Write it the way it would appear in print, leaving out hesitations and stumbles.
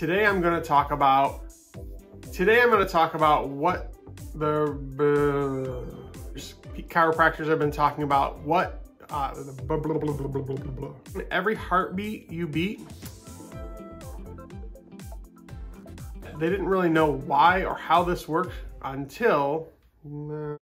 Today I'm going to talk about what the chiropractors have been talking about, what every heartbeat you beat. They didn't really know why or how this worked until